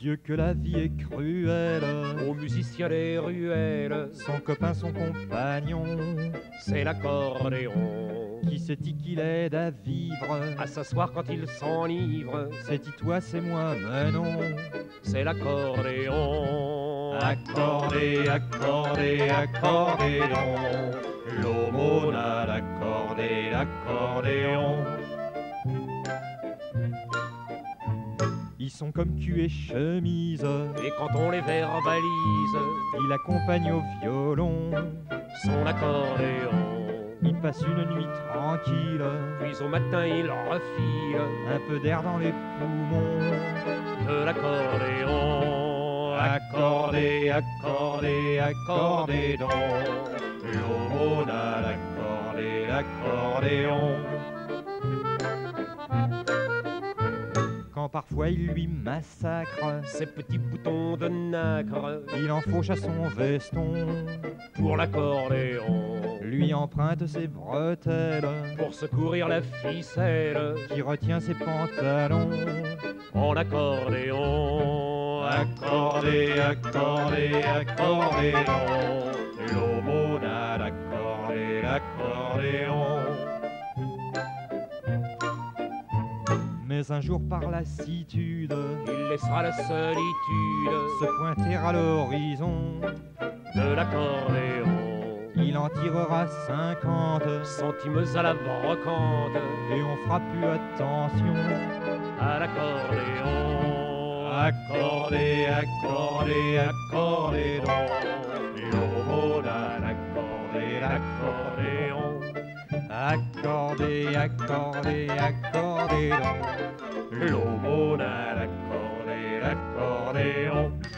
Dieu que la vie est cruelle, aux musiciens des ruelles, son copain, son compagnon, c'est l'accordéon. qui c'est-il qui l'aide à vivre, À s'asseoir quand il s'enivre, c'est-il toi, c'est moi, mais non. c'est l'accordéon. Accordé, accordé, accordéon, l'aumône à l'accordé, l'accordéon. Ils sont comme cul et chemise, Et quand on les verbalise, il accompagne au violon, son accordéon. il passe une nuit tranquille, Puis au matin il refile un peu d'air dans les poumons. de l'accordéon. Accordé, accordé, accordé donc, l'aumône à l'accordé, l'accordéon. Quand parfois il lui massacre, Ces petits boutons de nacre il enfauche à son veston, pour l'accordéon. lui emprunte ses bretelles, Pour secourir la ficelle qui retient ses pantalons. en accordéon. Accordé, accordé, accordé donc, l'aumône à l'accordé, l'accordéon. Mais un jour par lassitude, Il laissera la solitude se pointer à l'horizon, de l'accordéon. il en tirera 50, Centimes à la brocante et on fera plus attention. à l'accordéon. Accordé, accordé, accordé donc, l'aumône à l'accordé, l'accordéon. Accordé, accordé, accordé donc, l'aumône à l'accordé, l'accordéon.